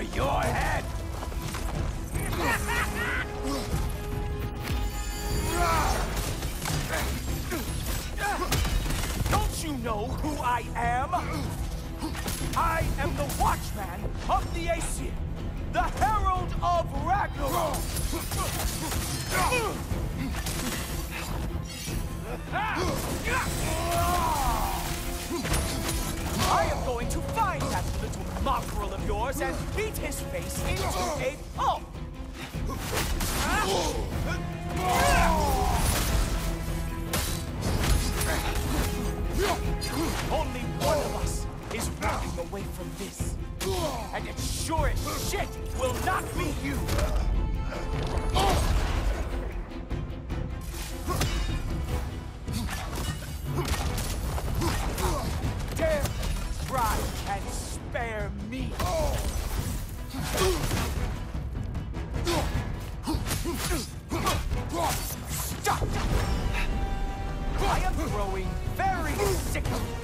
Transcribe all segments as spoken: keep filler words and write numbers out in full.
for your head! Don't you know who I am? I am the Watchman of the Aesir, the Herald of Ragnarok! I am going to find that little mongrel of yours and beat his face into a pulp! Only one of us is walking away from this. And it sure as shit will not be you! Dare try and spare me! Stop! I am growing very sick of you.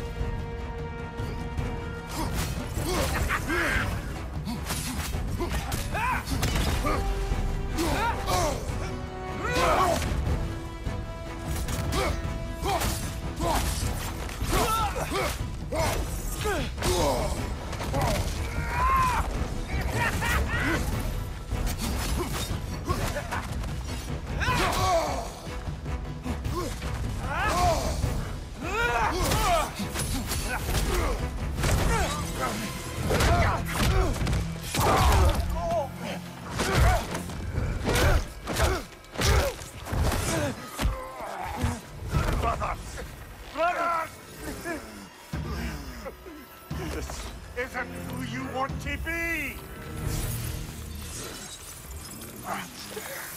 This isn't who you want to be!